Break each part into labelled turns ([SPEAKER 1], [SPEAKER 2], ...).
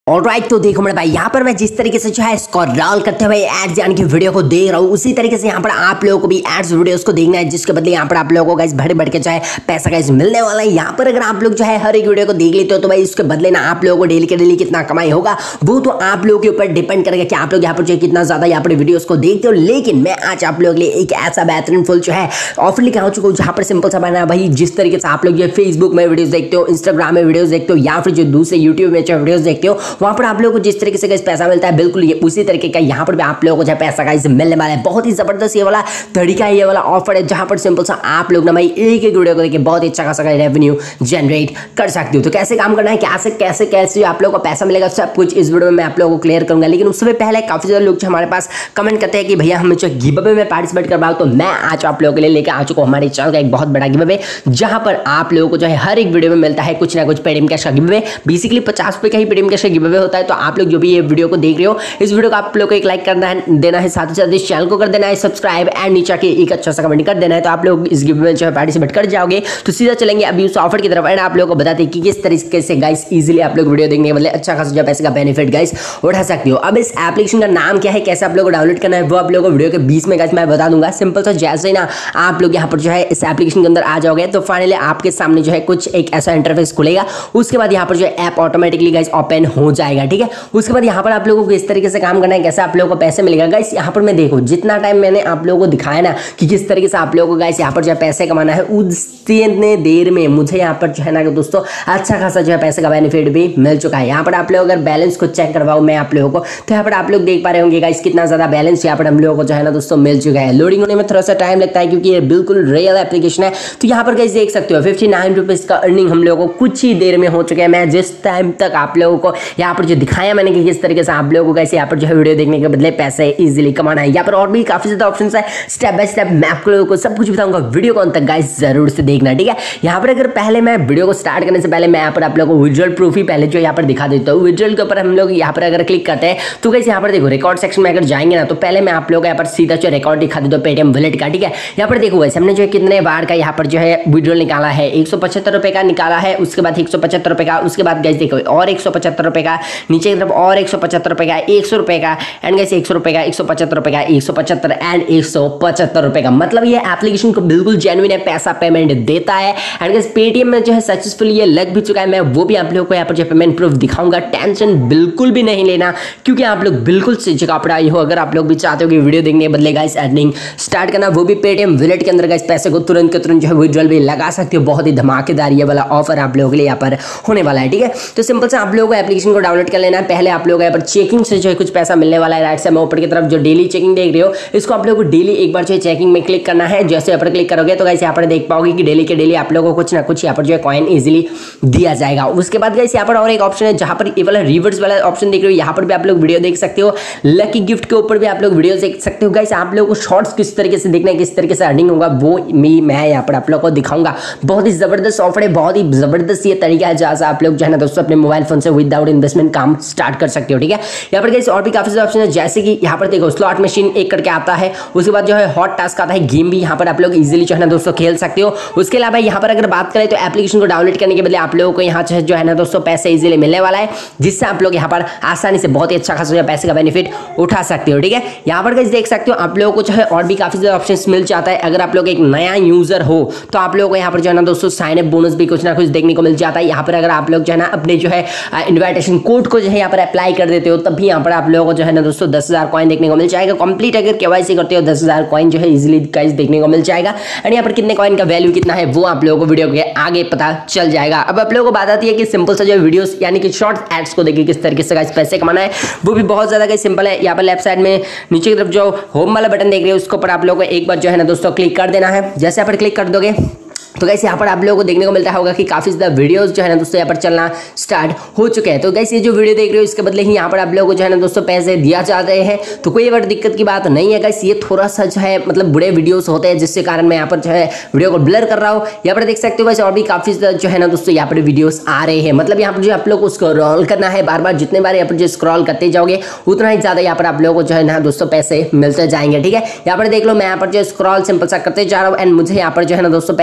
[SPEAKER 1] Alright, तो देखो मेरे भाई, यहाँ पर मैं जिस तरीके से जो है स्क्रॉल करते हुए एड्स यानी कि वीडियो को देख रहा हूँ, उसी तरीके से यहाँ पर आप लोगों को भी एड्स वीडियोस को देखना है, जिसके बदले यहाँ पर आप लोगों को गाइस बढ़ के जो है पैसा गाइस मिलने वाला है। यहाँ पर अगर आप लोग जो है हर एक वीडियो को देख लेते हो तो भाई उसके बदले ना आप लोगों को डेली के डेली कितना कमाई होगा वो तो आप लोगों के ऊपर डिपेंड करेगा कि आप लोग यहाँ पर जो है कितना ज्यादा यहाँ पर वीडियोस को देखते हो। लेकिन मैं आज आप लोगों के लिए एक ऐसा बेहतरीन फुल जो है ऑफर लेके आ चुका हूँ, जहाँ पर सिंपल सा बना भाई, जिस तरीके से आप लोग ये फेसबुक में वीडियोस देखते हो, इंस्टाग्राम में वीडियोस देखते हो, या फिर जो दूसरे यूट्यूब में वीडियोस देखते हो, वहां पर आप लोगों को जिस तरीके से पैसा मिलता है बिल्कुल ये उसी तरीके का यहाँ पर भी आप लोगों को जो है पैसा गाइस मिलने वाला है। बहुत ही जबरदस्त ये वाला तरीका है, ये वाला ऑफर है, जहां पर सिंपल सा आप लोग ना भाई एक वीडियो को देखिए बहुत ही अच्छा खासा रेवेन्यू जनरेट कर सकते हो। तो कैसे काम करना है, कैसे आप लोगों को पैसा मिलेगा, सब कुछ इस वीडियो में मैं आप लोगों को क्लियर करूंगा। लेकिन उससे पहले काफी ज्यादा लोग जो हमारे पास कमेंट करते हैं कि भैया हमें जो गिव अवे में पार्टिसिपेट करवाओ, तो मैं आज आप लोगों के लिए लेकर आ चुका हूं हमारे चैनल का एक बहुत बड़ा गिव अवे, जहां पर आप लोगों को जो है हर एक वीडियो में मिलता है कुछ ना कुछ पेटीएम कैश का गिव अवे। बेसिकली 50 रुपए का ही पेटीएम कैश का गिव अवे होता है। तो आप लोग जो भी ये वीडियो को देख रहे हो, इस वीडियो को आप लोग को एक लाइक करना है, देना है, साथ ही साथ इस चैनल को कर देना है सब्सक्राइब एंड नीचे के एक अच्छा सा कमेंट कर देना है। तो आप लोग इस गिव अवे में जो है पार्टिसिपेट कर जाओगे। तो सीधा चलेंगे अभी उस ऑफर की तरफ एंड आप लोगों को बताते हैं कि किस तरीके से गाइस इजीली आप लोग वीडियो देखने के बदले अच्छा खासा जो पैसे का बेनिफिट गाइस उठा सकते हो। अब इस एप्लीकेशन का नाम क्या है, कैसे आप लोगों को डाउनलोड करना है, वो आप लोगों को वीडियो के बीच में गाइस मैं बता दूंगा। सिंपल सा जैसे ही ना आप लोग यहाँ पर जो है इस एप्लीकेशन के अंदर आ जाओगे तो फाइनली आपके सामने जो है कुछ एक ऐसा इंटरफेस खुलेगा। उसके बाद यहाँ पर जो है ऐप ऑटोमेटिकली गाइस ओपन हो जाएगा, ठीक है। उसके बाद यहाँ पर आप लोगों को इस तरीके से काम करना है, कैसे आप लोगों को पैसे मिलेगा गाइस। यहाँ पर मैं देखो जितना टाइम मैंने आप लोगों को दिखाया ना कि किस तरीके से आप लोगों को गाइस यहाँ पर जो है पैसे कमाना है, उतने देर में मुझे यहाँ पर जो है ना दोस्तों अच्छा खासा जो है पैसे का बेनिफिट भी मिल चुका है। यहाँ पर आप लोग अगर बैलेंस को चेक करवाओ मैं आप लोगों को, तो यहाँ पर आप लोग देख पा रहे होंगे गाइस कितना ज्यादा बैलेंस यहाँ पर हम लोगों को जो है ना दोस्तों मिल चुका है। लोडिंग होने में थोड़ा सा टाइम लगता है क्योंकि ये बिल्कुल रियल एप्लीकेशन है। तो यहाँ पर गाइस देख सकते हो 59 रुपीज का अर्निंग हम लोगों को कुछ ही देर में हो चुका है। मैं जिस टाइम तक आप लोगों को यहाँ पर जो दिखाया मैंने कि किस तरीके से आप लोगों को गाइस यहाँ पर जो है वीडियो देखने के बदले पैसे इजीली कमाना है। यहाँ पर और भी काफी ज्यादा ऑप्शंस है, स्टेप बाय स्टेप मैं आप लोगों को सब कुछ बताऊंगा। वीडियो को अंत तक गाइस जरूर से देखना, ठीक है। यहाँ पर अगर पहले मैं वीडियो को स्टार्ट करने से पहले मैं यहाँ पर आप लोगों को विजुअल प्रूफ ही पहले जो यहाँ पर दिखा देता हूँ। विजुअल के ऊपर हम लोग यहाँ पर अगर क्लिक करते हैं तो गाइस यहाँ पर देखो रिकॉर्ड सेक्शन में अगर जाएंगे ना तो पहले मैं आप लोगों को यहाँ पर सीधा जो रिकॉर्ड दिखा देता हूँ पेटीएम वॉलेट का, ठीक है। यहाँ पर देखो गाइस हमने जो है कितने बार का यहाँ पर जो है विजुअल निकाला है, 175 रुपए का निकाला है, उसके बाद 175 रुपए का, उसके बाद गाइस देखो और 175 रुपए का, नीचे की तरफ और 175 रुपए का, 100 रुपए का एंड गाइस 100 रुपए का, 175 रुपए का, 175 एंड 175 रुपए का। मतलब ये एप्लीकेशन को बिल्कुल जेन्युइन है, पैसा पेमेंट देता है एंड गाइस पेटीएम में जो है सक्सेसफुली ये लग भी चुका है। मैं वो भी आप लोगों को यहाँ पर जो पेमेंट प्रूफ दिखाऊंगा, टेंशन बिल्कुल भी नहीं लेना क्योंकि आप लोग बिल्कुल सही जगह पर आए हो। अगर आप लोग भी चाहते हो कि वीडियो देखने के बदले गाइस अर्निंग स्टार्ट करना, वो भी पेटीएम वॉलेट के अंदर गाइस पैसे को तुरंत के तुरंत जो है विड्रॉल भी लगा सकते हो। बहुत ही धमाकेदार ये वाला ऑफर आप लोगों के लिए यहाँ पर होने वाला है, ठीक है। तो सिंपल से आप लोगों को एप्लीकेशन को डाउनलोड कर लेना है। पहले आप लोग यहाँ पर चेकिंग से जो है कुछ पैसा मिलने वाला है। राइट से मैं ऊपर की तरफ जो डेली चेकिंग देख रहे हो, इसको आप लोगों को डेली एक बार जो है चेकिंग में क्लिक करना है। जैसे यहाँ पर क्लिक करोगे तो गाइस यहाँ पर देख पाओगे कि डेली के डेली आप लोगों को कुछ ना कुछ यहाँ पर जो है कॉइन इजीली दिया जाएगा। उसके बाद गाइस यहाँ पर और एक ऑप्शन है जहाँ पर ये वाला रिवर्स वाला ऑप्शन देख रहे हो, यहाँ पर भी आप लोग वीडियो देख सकते हो। लकी गिफ्ट के ऊपर भी आप लोग वीडियो देख सकते हो। गाइस आप लोगों को शॉर्ट्स किस तरीके से देखना है, किस तरीके से अर्निंग होगा वो मैं यहाँ पर आप लोगों को दिखाऊंगा। बहुत ही जबरदस्त ऑफर है, बहुत ही जबरदस्त ये तरीका है जहाँ से आप लोग जो है ना दोस्तों अपने मोबाइल फोन से विदाउट इन्वेस्टमेंट काम स्टार्ट कर सकते हो, ठीक है। यहाँ पर गाइस और भी काफी सारे ऑप्शन है, जैसे कि यहाँ पर देखो स्लॉट मशीन एक करके आता है, उसके बाद जो है हॉट टास्क आता है, गेम भी यहाँ पर आप लोग इजीली जो है ना दोस्तों खेल सकते हो। उसके अलावा यहाँ पर अगर बात करें तो एप्लीकेशन को डाउनलोड करने के बदले आप लोगों को यहाँ जो है ना दोस्तों पैसे इजीली मिलने वाला है, जिससे आप लोग यहाँ पर आसानी से बहुत ही अच्छा खासा पैसे का बेनिफिट उठा सकते हो, ठीक है। यहाँ पर गाइस देख सकते हो आप लोगों को जो है और भी काफी सारे ऑप्शंस मिल जाता है। अगर आप लोग एक नया यूजर हो तो आप लोगों को यहाँ पर जो है ना दोस्तों साइन अप बोनस भी कुछ ना कुछ देखने को मिल जाता है। यहाँ पर अगर आप लोग जो है ना अपने जो है इन्विटेशन कोड को जो है यहाँ पर अप्लाई कर देते हो तब भी यहाँ पर आप लोगों को जो है ना दोस्तों 10,000 कॉइन देखने को मिल जाएगा। कंप्लीट अगर केवाईसी करते हो 10,000 कॉइन जो है इजीली गाइस देखने को मिल जाएगा। एंड यहाँ पर कितने कॉइन का वैल्यू कितना है वो आप लोगों को वीडियो के आगे पता चल जाएगा। अब आप लोगों को बात आती है कि सिंपल सा जो वीडियोस यानी कि शॉर्ट एड्स को देखिए किस तरीके से गाइस पैसे कमाना है, वो भी बहुत ज्यादा गाइस सिंपल है। यहाँ पर लेफ्ट साइड में नीचे की तरफ जो होम वाला बटन देख रहे हो उसके ऊपर आप लोगों को एक बार जो है ना दोस्तों क्लिक कर देना है। जैसे यहाँ पर क्लिक कर दोगे तो गाइस यहाँ पर आप लोगों को देखने को मिलता होगा कि काफी ज्यादा वीडियोस जो है ना दोस्तों यहाँ पर चलना स्टार्ट हो चुके हैं। तो गाइस ये जो वीडियो देख रहे हो इसके बदले ही यहाँ पर आप लोगों को जो है ना दोस्तों पैसे दिया जा रहे हैं। तो कोई बड़ी दिक्कत की बात नहीं है गाइस, ये थोड़ा सा जो है मतलब बुरे वीडियोस होते हैं जिसके कारण मैं यहाँ पर जो है वीडियो को ब्लर कर रहा हूँ। यहाँ पर देख सकते हो गाइस और भी काफी जो है ना दोस्तों यहाँ पर वीडियोस आ रहे हैं। मतलब यहाँ पर जो आप लोग को स्क्रॉल करना है बार बार, जितने बार यहाँ पर जो स्क्रॉल करते जाओगे उतना ही ज्यादा यहाँ पर आप लोगों को जो है ना दोस्तों पैसे मिलते जाएंगे, ठीक है। यहाँ पर देख लो मैं यहाँ पर जो स्क्रॉल सिंपल सा करते जा रहा हूँ एंड मुझे यहाँ पर जो है ना दोस्तों पैसे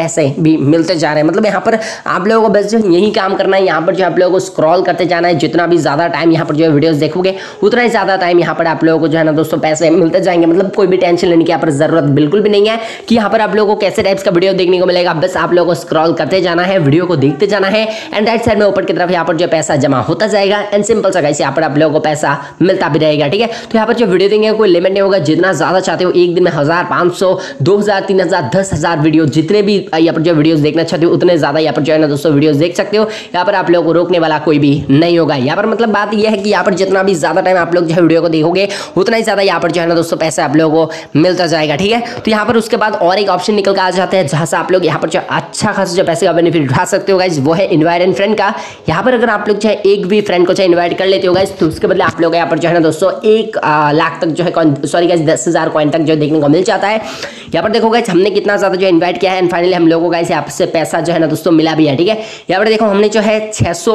[SPEAKER 1] भी मिलते जा रहे हैं। मतलब यहाँ पर आप लोगों को बस जो यही काम करना है, यहाँ पर जो आप लोगों को स्क्रॉल करते जाना है। जितना भी ज़्यादा टाइम यहाँ पर जो है वीडियोस देखोगे उतना ही ज़्यादा टाइम यहाँ पर आप लोगों को जो है ना दोस्तों पैसे मिलते जाएंगे। मतलब कोई भी टेंशन लेने की यहाँ पर जरूरत बिल्कुल भी नहीं है कि यहाँ पर आप लोगों को कैसे टाइप्स का वीडियो देखने को मिलेगा। बस आप लोगों को स्क्रॉल करते जाना है, वीडियो को देखते जाना है एंड राइट साइड में ऊपर की तरफ यहाँ पर जो पैसा जमा होता जाएगा एंड सिंपल सा गाइस यहाँ पर आप लोगों को पैसा मिलता भी रहेगा। ठीक है, तो यहाँ पर जो वीडियो देंगे कोई लिमिट नहीं होगा, जितना ज़्यादा चाहते हो एक दिन में 1000, 500, 2000, 3000, 10,000 वीडियो, जितने भी यहाँ पर जो वीडियोस देखना चाहते हो उतने ज़्यादा यहाँ पर जो है ना दोस्तों वीडियोस देख सकते हो। यहाँ पर आप लोगों को रोकने वाला कोई भी नहीं होगा। यहाँ पर मतलब बात यह है कि यहाँ पर जितना भी ज़्यादा टाइम आप लोग जो है वीडियो को देखोगे उतना ही ज़्यादा यहाँ पर जो है ना दोस्तों पैसा आप लोगों को मिलता जाएगा। ठीक है, तो यहाँ पर उसके बाद और एक ऑप्शन निकल कर आ जाते हैं जहाँ से आप लोग यहाँ पर जो अच्छा खासा जो पैसे का बेनिफिट उठा सकते हो गाइस, वो है इनवाइट एंड फ्रेंड का। यहाँ पर अगर आप लोग जो है एक भी फ्रेंड को चाहे इन्वाइट कर लेते हो गाइस तो उसके बदले आप लोग यहाँ पर जो है ना दोस्तों 1 लाख तक जो है सॉरी गाइस 10,000 कॉइन तक जो देखने को मिल जाता है। यहाँ पर देखो गाइस हमने कितना ज़्यादा जो इन्वाइट किया है एंड फाइनली हम लोगों को गाइस यहाँ से पैसा जो है ना दोस्तों मिला भी है। ठीक है, यहाँ पर देखो हमने जो है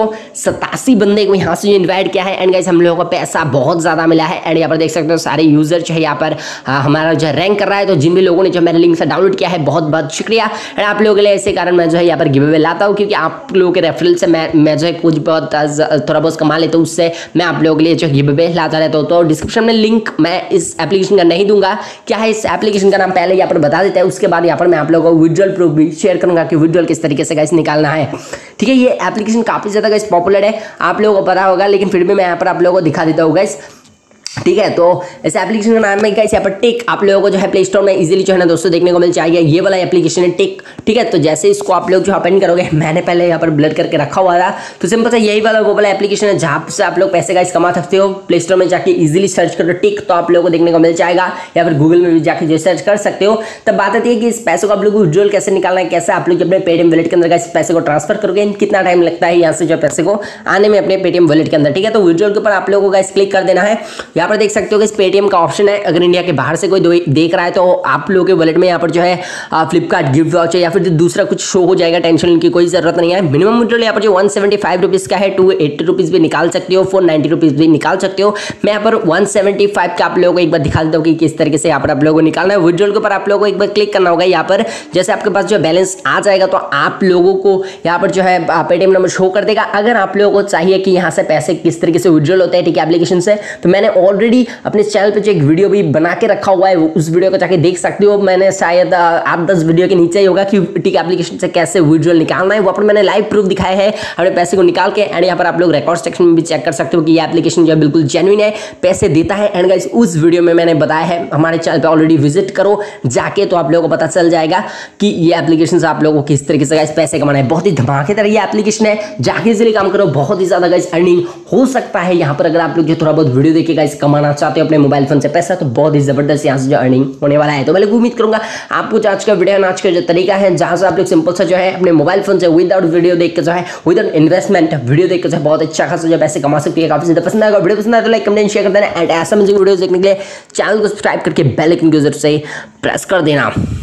[SPEAKER 1] 687 बंदे को यहाँ से जो इन्वाइट किया है एंड गाइस हम लोगों को पैसा बहुत ज़्यादा मिला है। एंड यहाँ पर देख सकते हो सारे यूजर जो है यहाँ पर हमारा जो है रैंक कर रहा है। तो जिन भी लोगों ने जो मेरे लिंक से डाउनलोड किया है बहुत बहुत शुक्रिया। एंड आप लोगों के लिए इसी कारण मैं जो है यहाँ पर गिव अवे लाता हूँ, क्योंकि आप लोगों के रेफरल से मैं जो है कुछ बहुत थोड़ा बहुत कमा लेता हूँ, उससे मैं आप लोगों के लिए जो गिव अवे लाता रहता हूँ। तो डिस्क्रिप्शन में लिंक मैं इस एप्लीकेशन का नहीं दूंगा, क्या है इस एप्लीकेशन का नाम पहले यहाँ पर बता देते हैं, उसके बाद यहाँ पर मैं आप लोगों को विजुअल प्रूफ भी शेयर करूंगा कि विजुअल किस तरीके से गाइस निकालना है। ठीक है, ये एप्लीकेशन काफी ज्यादा गाइस पॉपुलर है, आप लोगों को पता होगा, लेकिन फिर भी मैं यहाँ पर आप लोगों को दिखा देता हूँ गाइस। ठीक है, तो इस एप्लीकेशन का नाम है गाइस यहाँ पर टिक। आप लोगों को जो है प्ले स्टोर में इजीली जो है ना दोस्तों देखने को मिल जाएगा। ये वाला एप्लीकेशन है टिक। ठीक है, तो जैसे इसको आप लोग जो ओपन करोगे, मैंने पहले यहाँ पर ब्लर करके रखा हुआ था, तो सिंपल सा यही वाला वो वाला एप्लीकेशन है जहाँ से आप लोग पैसे गाइस कमा सकते हो। प्ले स्टोर में जाके इजीली सर्च करो टिक, तो आप लोगों को देखने को मिल जाएगा, या फिर गूगल में भी जाके जो सर्च कर सकते हो। तब बात आती है कि इस पैसे को आप लोग को विड्रॉल कैसे निकालना है, कैसे आप लोग अपने पेटीएम वॉलेट के अंदर इस पैसे को ट्रांसफर करोगे, कितना टाइम लगता है यहाँ से जो पैसे को आने में अपने पेटीएम वॉलेट के अंदर। ठीक है, तो विड्रॉल के ऊपर आप लोगों को गाइस क्लिक कर देना है। यहाँ पर देख सकते हो कि पेटीएम का ऑप्शन है, अगर इंडिया के बाहर से कोई देख रहा है तो आप लोगों के वॉलेट में यहाँ पर जो है फ्लिपकार्ट गिफ्ट वाउचर या फिर दूसरा कुछ शो हो जाएगा, टेंशन लेने की कोई जरूरत नहीं है। मिनिमम विड्रॉल यहाँ पर जो 175 रुपीज़ का है, 280 रुपीज़ भी निकाल सकते हो, 490 रुपीज़ भी निकाल सकते हो। मैं यहाँ पर 175 का आप लोगों को एक बार दिखा देता हूँ कि किस तरीके से यहाँ पर आप लोगों को निकालना है। विड्रॉल के ऊपर आप लोगों को एक बार क्लिक करना होगा। यहाँ पर जैसे आपके पास जो बैलेंस आ जाएगा तो आप लोगों को यहाँ पर जो है पेटीएम नंबर शो कर देगा। अगर आप लोगों को चाहिए कि यहाँ से पैसे किस तरीके से विड्रॉल होते हैं ठीक है एप्लीकेशन से, तो मैंने ऑलरेडी अपने चैनल पर जो एक वीडियो भी बना के रखा हुआ है, उस वीडियो को जाके देख सकते हो। मैंने शायद 8-10 वीडियो के नीचे ही होगा कि टिक एप्लीकेशन से कैसे विड्रॉल निकालना है, वहाँ पर मैंने लाइव प्रूफ दिखाया है अपने पैसे को निकाल के। एंड यहाँ पर आप लोग रिकॉर्ड सेक्शन में भी चेक कर सकते हो कि ये एप्लीकेशन जो है बिल्कुल जेन्युइन है, पैसे देता है। एंड गाइस उस वीडियो में मैंने बताया है, हमारे चैनल पे ऑलरेडी विजिट करो जाके, तो आप लोगों को पता चल जाएगा कि ये एप्लीकेशन से आप लोगों को किस तरीके से गाइस पैसे कमाना है। बहुत ही धमाकेदार ये एप्लीकेशन है, जाके इजीली काम करो, बहुत ही ज्यादा गाइस अर्निंग हो सकता है यहाँ पर। अगर आप लोग जो थोड़ा बहुत वीडियो देख के गाइस कमाना चाहते हो अपने मोबाइल फोन से पैसा, तो बहुत ही जबरदस्त यहाँ से जो अर्निंग होने वाला है। तो मैं उम्मीद करूंगा आपको आज का वीडियो आज का जो तरीका है जहां से आप लोग सिंपल सा जो है अपने मोबाइल फोन से विदाउट वीडियो देख के जो है विदाउट इन्वेस्टमेंट वीडियो देख के जो है बहुत अच्छा खासा जो पैसे कमा सकते हैं। काफी ज्यादा पसंद आएगा, वीडियो पसंद आए तो लाइक कमेंट शेयर कर देना। एंड ऐसा वीडियो देखने के लिए चैनल को सब्सक्राइब करके बेल आइकन को जरूर से प्रेस कर देना।